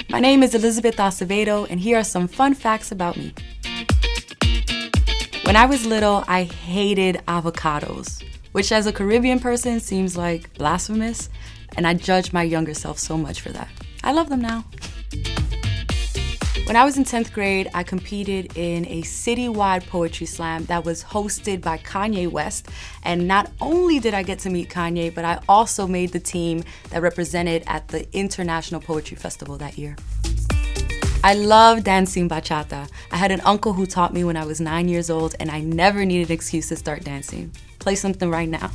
My name is Elizabeth Acevedo, and here are some fun facts about me. When I was little, I hated avocados, which as a Caribbean person seems like blasphemous, and I judged my younger self so much for that. I love them now. When I was in 10th grade, I competed in a citywide poetry slam that was hosted by Kanye West. And not only did I get to meet Kanye, but I also made the team that represented at the International Poetry Festival that year. I love dancing bachata. I had an uncle who taught me when I was 9 years old, and I never needed an excuse to start dancing. Play something right now.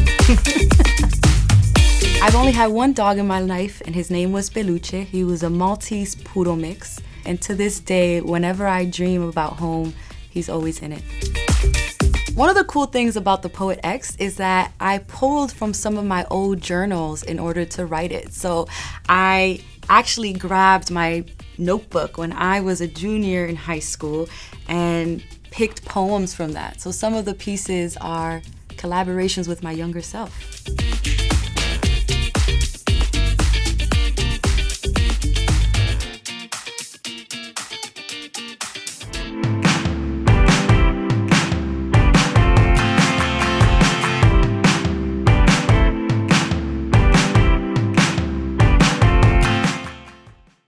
I've only had one dog in my life, and his name was Peluche. He was a Maltese poodle mix. And to this day, whenever I dream about home, he's always in it. One of the cool things about the Poet X is that I pulled from some of my old journals in order to write it. So I actually grabbed my notebook when I was a junior in high school and picked poems from that. So some of the pieces are collaborations with my younger self.